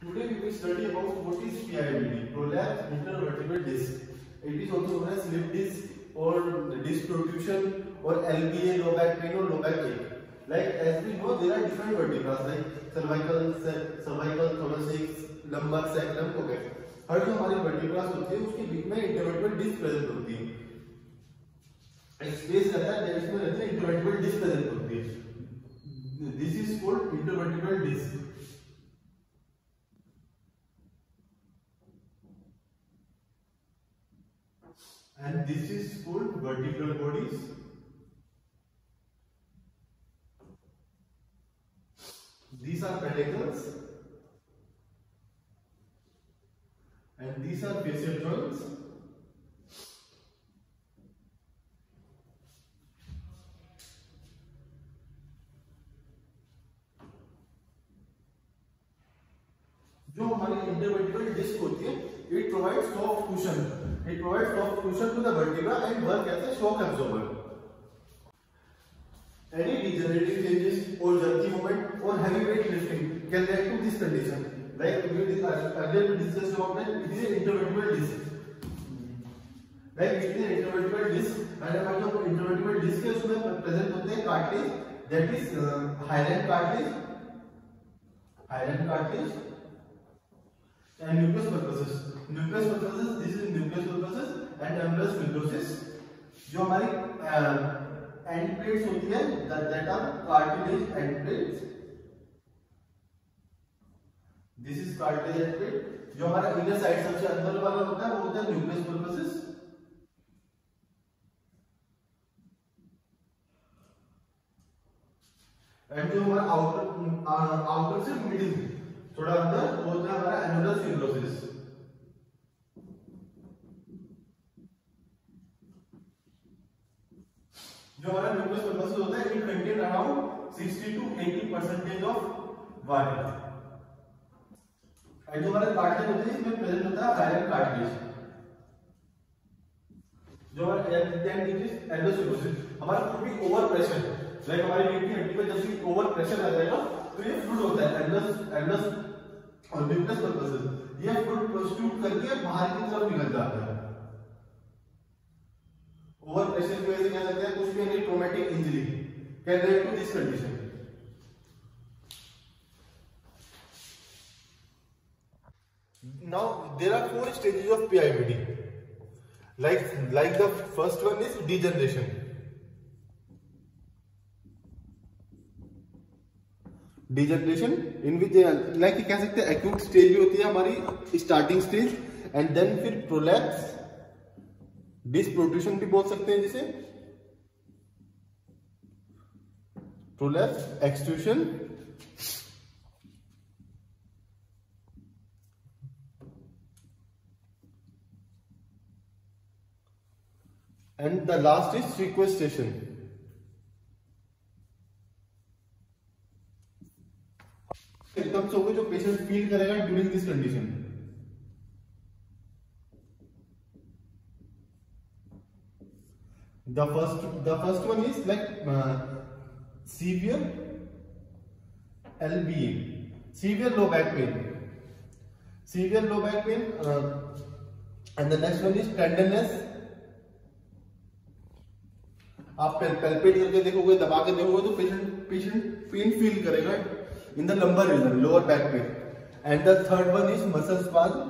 Today we will study about what is PIVD, prolapse intervertebral disc. It is also known as slip disc or disc protrusion or LBA, low back pain or low back ache. Like as we know, there are different vertebrae like cervical, thoracic, lumbar, sacrum. Okay. हर जो हमारी vertebrae होती है उसके बीच में intervertebral disc present होती है. एक space रहता है जिसमें रहती है intervertebral disc present होती है. This is called intervertebral disc. And this is called vertebral bodies. These are pedicles and these are fascial joints. जो हमारी इंटरवर्टिब्रल डिस्क होती है, it provides soft cushion. It provides soft cushion to the vertebra and work as a shock absorber. Any degenerative changes or jerky movement or heavy weight lifting can lead to this condition. Like we earlier discussed about that, it is an intervertebral disc. Like it is an intervertebral disc, and हमारे जो intervertebral disc है उसमें present होते हैं cartilage, that is hyaline cartilage, and nucleus pulposus. Nucleus pulposus, this is nucleus pulposus and annulus fibrosus. जो हमारी end plates होती है, that are cartilage end plates. This is cartilage end plate. जो हमारा inner side सबसे अंदर वाला होता है वो होता है nucleus pulposus. And जो हमारा outer से middle थोड़ा अंदर वो होता है हमारा annulus fibrosus. जो हमारा न्यूक्लियस पल्पोसस होता है, it contain around 60 to 80% of water. और जो हमारा कार्टिलेज होता है इसमें प्रेजेंट होता है हाइलाइन कार्टिलेज. जो हमारा एंडोस फिब्रोसिस, हमारा कुछ भी ओवर प्रेशर, लाइक हमारी रीढ़ की हड्डी पे जब भी ओवर प्रेशर आ जाएगा तो ये फ्लूइड होता है एंडोस और न्यूक्लियस पल्पोसस. ये फ्लूइड प्रोस्टिट्यूट करके बाहर की तरफ निकल जाता है. ओवर प्रेशर की वजह से क्या कहते हैं, कुछ भी यानी traumatic injury can lead to this condition. Now there are 4 stages of PIVD. Like the first one is degeneration. Degeneration in which like कह सकते हैं acute stage भी होती है हमारी starting stage, and then फिर prolapse, डिस्क प्रोट्रूशन भी बोल सकते हैं जिसे, prolapse, extrusion, and the last is sequestration. Symptoms होंगे जो पेशेंट फील करेगा during this condition. The first one is like severe LBA, severe low back pain, and the next one is tenderness. आप palpate करके देखोगे, दबा के देखोगे तो पेशेंट पेन फील करेगा in the lumbar region, lower back pain. And the third one is muscle spasm.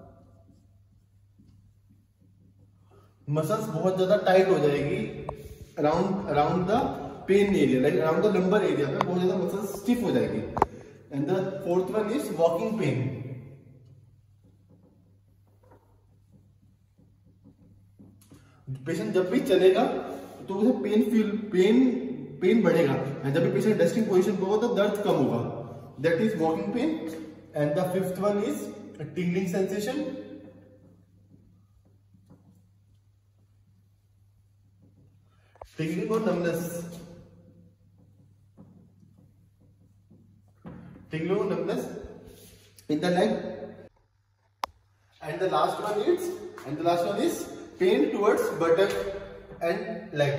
Muscles बहुत ज्यादा टाइट हो जाएगी around the pain area, like around the lumbar area में बहुत ज्यादा मसल्स स्टिफ हो जाएगी. And the fourth one is walking pain. Patient जब भी चलेगा तो उसे पेन बढ़ेगा, एंड जब भी पेशेंट रेस्टिंग पोजीशन पे होगा तो दर्द कम होगा. That is walking pain. And the fifth one is tingling sensation. Tingling or numbness. Tingling or numbness in the leg. And the last one is pain towards buttock and leg.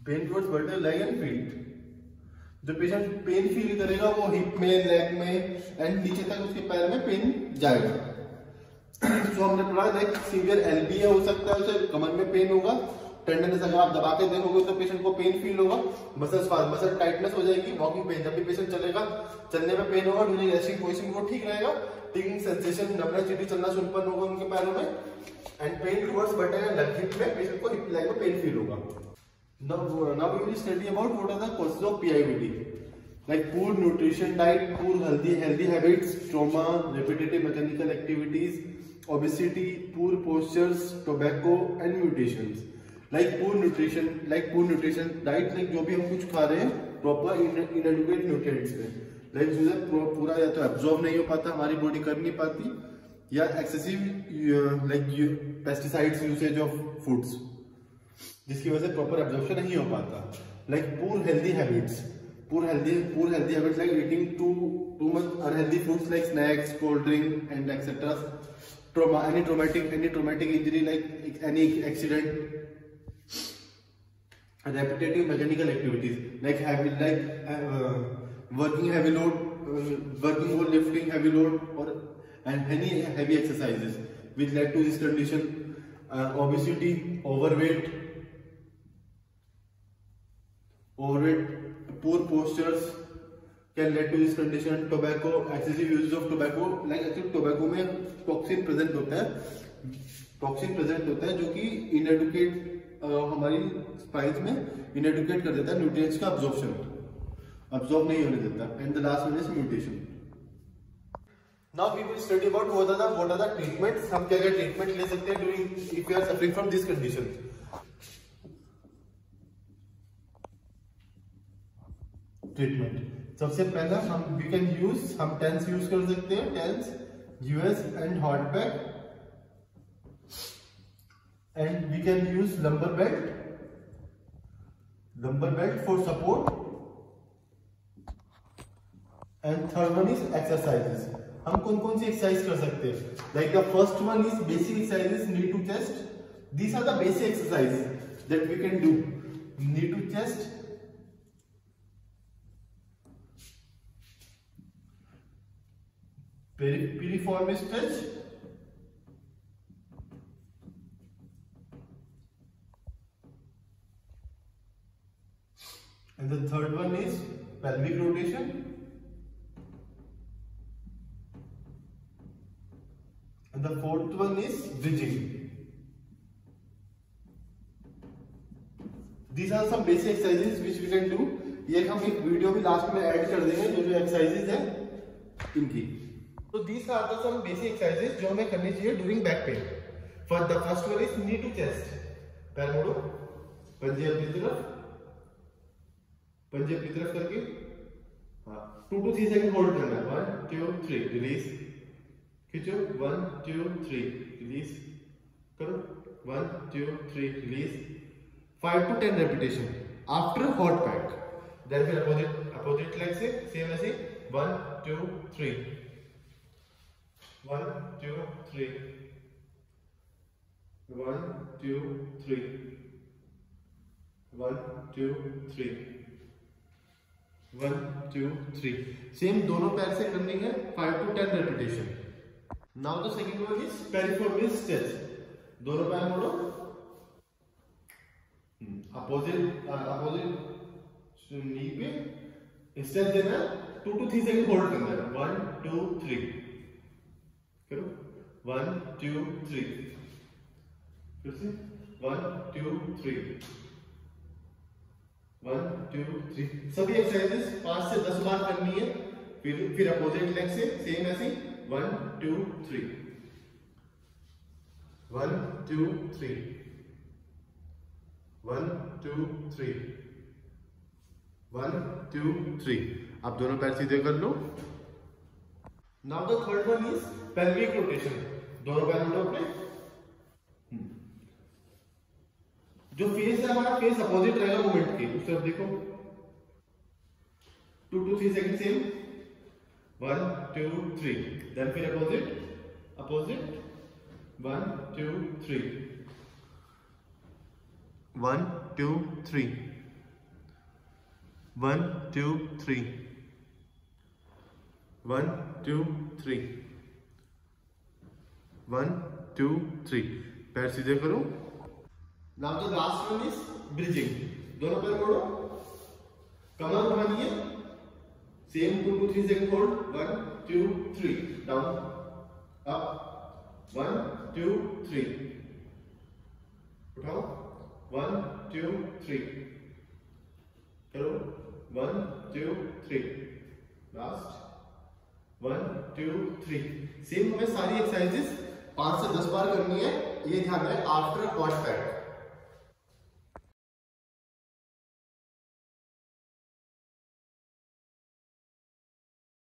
Pain towards vertical leg and feet. जो patient pain feel करेगा वो hip में, leg में and नीचे तक उसके पैर में पेन जाएगा। जो हमने पढ़ा लाइक सीवियर एलबीए हो सकता है, उसे कमर में पेन होगा, टेंडननेस अगर आप दबा के देखोगे तो पेशेंट को पेन फील होगा, मसल टाइटनेस हो जाएगी, वॉकिंग पेन, जब भी पेशेंट चलेगा चलने में पेन होगा, ड्यूरिंग रेस्टिंग पोजीशन वो ठीक रहेगा, टिंगिंग सेंसेशन, नमनेस, चिटी चलना सुनपन होगा उनके पैरों में, and pain towards vertical leg hip में पेशेंट को हिप लेग में पेन फील होगा। Now we will study about what are the causes of PIVD, like poor nutrition diet, poor healthy habits, trauma, repetitive mechanical activities, obesity, poor postures, tobacco and mutations. Like poor nutrition diet, like जो भी हम कुछ खा रहे हैं proper inadequate nutrients पे, like जो पूरा या तो absorb नहीं हो पाता, हमारी body कर नहीं पाती, या excessive like pesticides usage of foods जिसकी वजह से प्रॉपर एब्जॉर्प्शन नहीं हो पाता। Like poor healthy habits like eating too much unhealthy foods like snacks, cold drink and etcetera, trauma, any traumatic injury like any accident, repetitive mechanical activities like working और lifting heavy load और any heavy exercises which led to this condition, obesity, overweight, poor postures can lead to this condition, tobacco, excessive use of tobacco, like actually tobacco में toxin present होता है जो कि inadequate हमारी spice में inadequate कर देता है न्यूट्रिएंट्स का absorb नहीं होने देता, and the last one is mutation. Now we will study about what are the treatments, हम क्या treatment ले सकते हैं if we are suffering from this condition. Treatment सबसे पहला हम टेंस यूज कर सकते हैं, TENS, US and hot pack, and we can use lumbar belt for support, and third one is exercises. हम कौन कौन सी एक्सरसाइज कर सकते हैं, like the first one is basic exercises, knee to chest, these are the basic exercises that we can do, knee to chest, piriform stretch, and the third one is pelvic rotation, and the fourth one is bridging. These are some basic exercises which we can do. ये हम एक video भी last में add कर देंगे जो exercises है इनकी। So these are the some basic exercises जो हमें करनी चाहिए during back pain. For the first one is knee to chest. पैर मोड़ो, पंजे अपनी तरफ करके, हाँ 2 to 3 सेकंड होल्ड करना है, 1 2 3 रिलीज, खींचो 1 2 3 रिलीज करो, 1 2 3 release, 5 to 10 repetition after hot pack. Then फिर opposite leg से सेम ऐसे 1 2 3 1 2 3 1 2 3 1 2 3 1 2 3, सेम दोनों पैर से करनी है, 5 to 10 repetition. Now the second one is piriformis stretch. दोनों पैर मोड़ो, अपोजिट नी पे स्ट्रेच देना, 2 to 3 सेकंड होल्ड करना है, 1 2 3 करो, 1 2 3, फिर से 1 2 3 1 2 3, सभी एक्सरसाइजेस 5 से 10 बार करनी है, फिर अपोजिट लेग से सेम ऐसे 1 2 3 1 2 3 1 2 3 1 2 3। आप दोनों पैर सीधे कर लो। Now the third one is pelvic rotation, दोनों पैर मोड़ो अपने, जो फेस है हमारा फेस अपोजिट रहेगा मूवमेंट के, उस तरफ देखो, 2 to 3 सेकंड सेम, 1 2 3, देन फिर अपोजिट 1 2 3 1 2 3 1 2 3 1 2 3 1 2 3 पैर सीधे करो। Now the last one is bridging. दोनों पैर मोड़ो, कमर उठाइए, same 2 to 3 second hold. 1 2 3 down up 1 2 3 उठाओ 1 2 3 करो 1 2 3 लास्ट 1 2 3। सेम हमें सारी एक्सरसाइजेस 5 से 10 बार करनी है। ये ध्यान रहे आफ्टर क्वाड पैड।